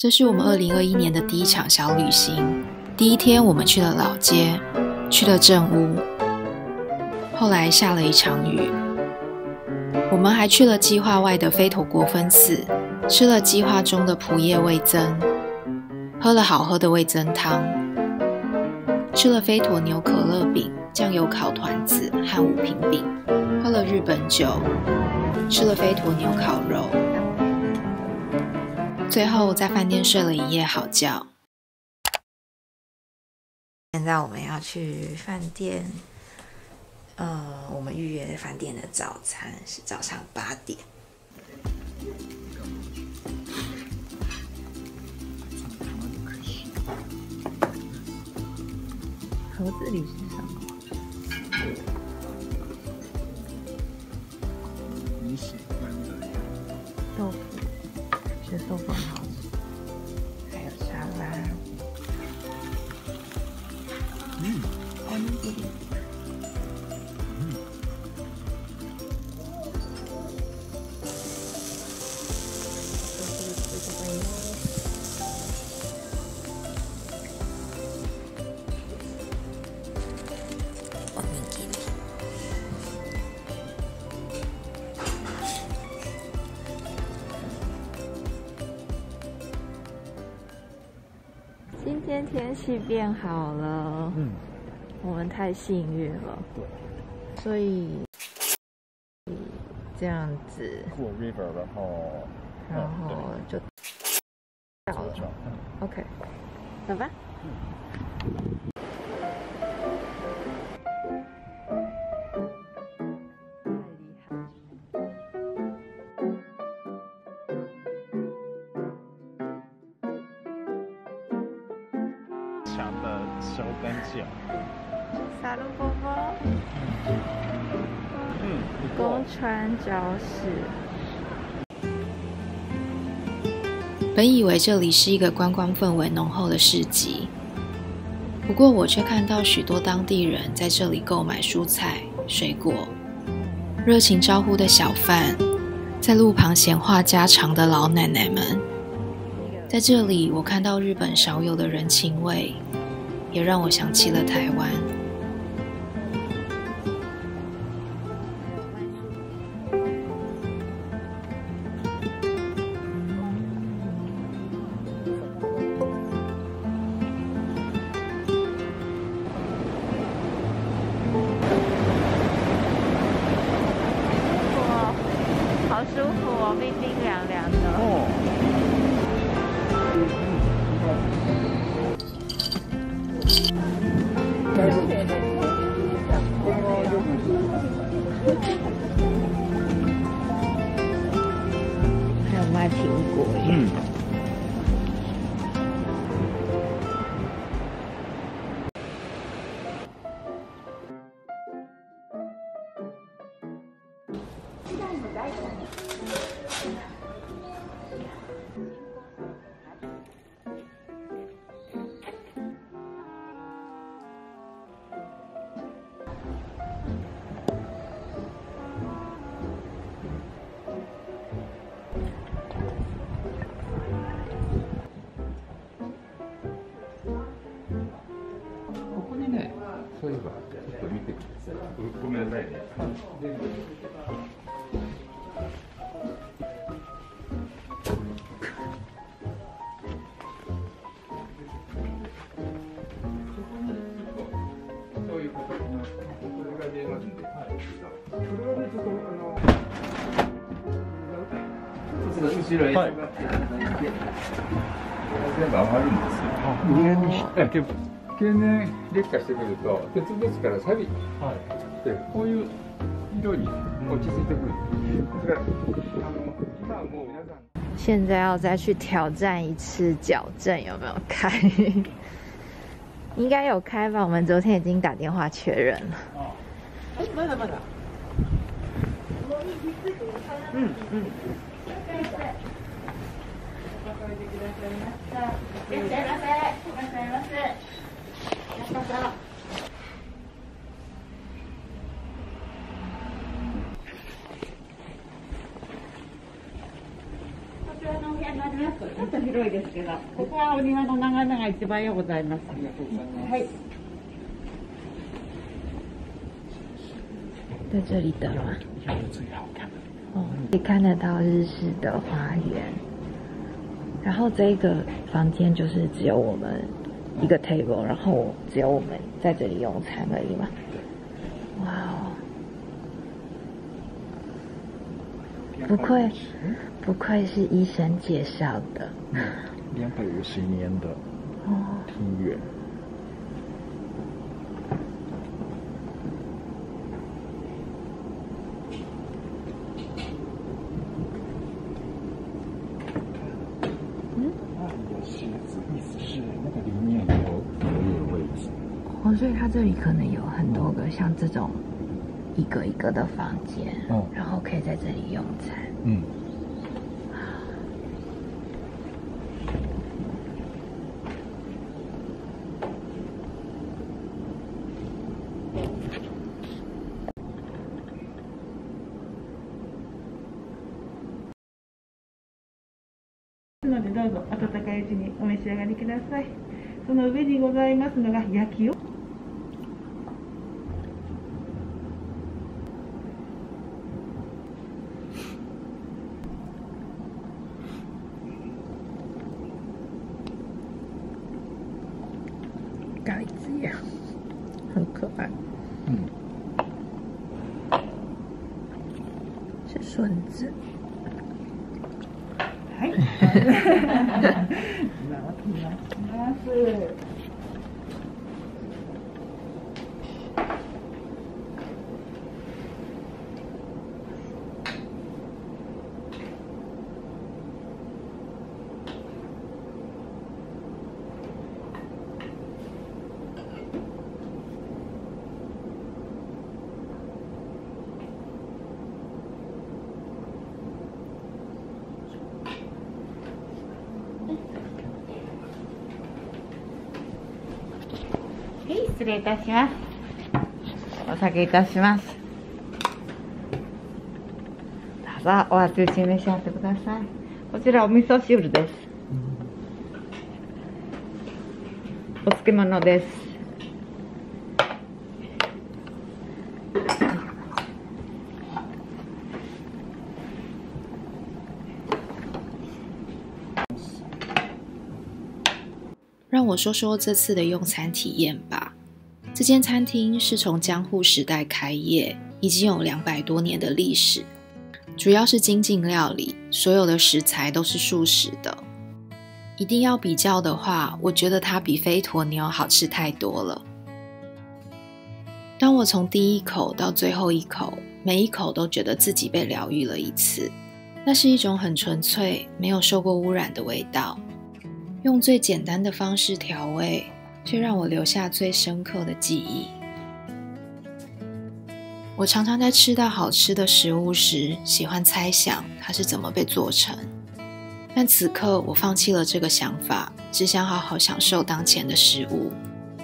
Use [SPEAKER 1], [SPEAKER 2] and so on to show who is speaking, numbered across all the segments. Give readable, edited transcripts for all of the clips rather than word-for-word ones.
[SPEAKER 1] 这是我们2021年的第一场小旅行。第一天，我们去了老街，去了正屋，后来下了一场雨。我们还去了计划外的飞陀国分寺，吃了计划中的蒲叶味噌，喝了好喝的味噌汤，吃了飞陀牛可乐饼、酱油烤团子和五平饼，喝了日本酒，吃了飞陀牛烤肉。最后在饭店睡了一夜好觉。现在我们要去饭店，我们预约饭店的早餐是早上8点。盒子里是什么？
[SPEAKER 2] 你喜欢的
[SPEAKER 1] 豆腐。这豆腐很好吃，还有沙拉，还有这里，今天天气变好了，我们太幸运了，对，所以这样子
[SPEAKER 2] 过 river， 然后
[SPEAKER 1] 就到了 ，OK， 走吧。
[SPEAKER 2] 强的手跟脚，
[SPEAKER 1] 萨鲁波波，宫川礁市。本以为这里是一个观光氛围浓厚的市集，不过我却看到许多当地人在这里购买蔬菜、水果，热情招呼的小贩，在路旁闲话家常的老奶奶们。在这里，我看到日本少有的人情味，也让我想起了台湾。哇，好舒服哦，冰冰凉凉的。还有卖苹果耶。
[SPEAKER 2] そういえばちょっと見てください。ごめんなさいね。そういう形のそれが見えますんで、これはねちょっと後ろへ下がっていただいて、全部上がるんですよ。上に経年劣化してくると鉄ですから錆びて、こういう色に落ち着いてくる。だから今はもう皆さん。现在要再去挑战一次矫正，有没有开？应该有开吧，我们昨天已经打电话确认了。まだまだ。いらっしゃいませ。いらっしゃいませ。こちらのお部屋になります。ちょっと広いです。
[SPEAKER 3] けど、ここはお庭の眺めが一番ようございます。はい。
[SPEAKER 1] 在这里等吗？哦，可以看得到日式的花园。然后这个房间就是只有我们一个 table， 然后只有我们在这里用餐而已嘛。哇哦，不愧是医生介绍的。
[SPEAKER 4] 250年的庭院。
[SPEAKER 1] 哦，所以它这里可能有很多个像这种一个一个的房间，然后可以在这里用餐。
[SPEAKER 3] のでどうぞ温かいうちにお召し上がりください。その上にございますのが焼きを。
[SPEAKER 1] 盖子呀，很可爱。是笋子。
[SPEAKER 3] はい。今おきまします。失礼いたします。お下げいたします。どうぞお熱いうちに召し上がってください。こちらお味噌汁です。お漬物です。
[SPEAKER 1] 让我说说这次的用餐体验吧。这间餐厅是从江户时代开业，已经有200多年的历史，主要是精进料理，所有的食材都是素食的。一定要比较的话，我觉得它比飞鸵牛好吃太多了。当我从第一口到最后一口，每一口都觉得自己被疗愈了一次。那是一种很纯粹，没有受过污染的味道，用最简单的方式调味，却让我留下最深刻的记忆。我常常在吃到好吃的食物时，喜欢猜想它是怎么被做成，但此刻我放弃了这个想法，只想好好享受当前的食物。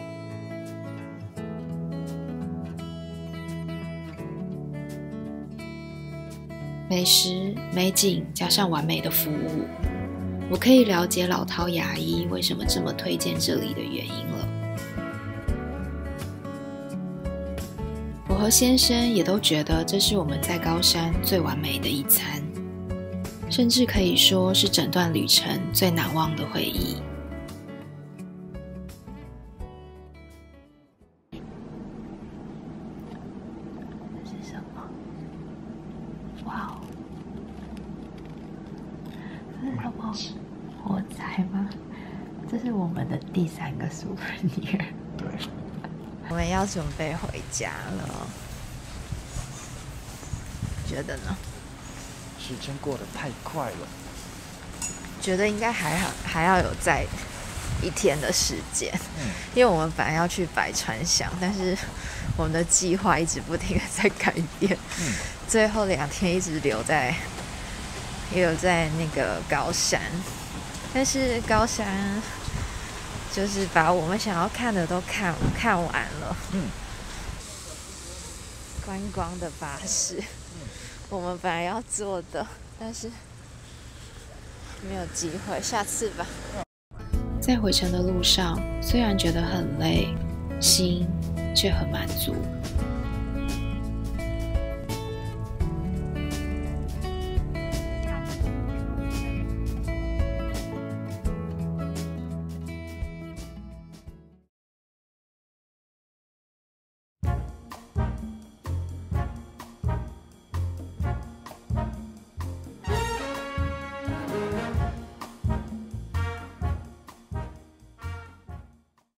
[SPEAKER 1] 美食、美景加上完美的服务，我可以了解老饕牙医为什么这么推荐这里的原因了。我和先生也都觉得这是我们在高山最完美的一餐，甚至可以说是整段旅程最难忘的回忆。这是什么？哇哦！这是什么？火柴吗？这是我们的第3个souvenir。对，我们要准备回家了，觉得呢？
[SPEAKER 4] 时间过得太快了，
[SPEAKER 1] 觉得应该还要有再1天的时间，因为我们本来要去百川乡，但是我们的计划一直不停的在改变，最后2天一直留在那个高山，但是高山就是把我们想要看的都看完了。观光的巴士，我们本来要坐的，但是
[SPEAKER 5] 没有机会，下次吧。
[SPEAKER 1] 在回程的路上，虽然觉得很累，心却很满足。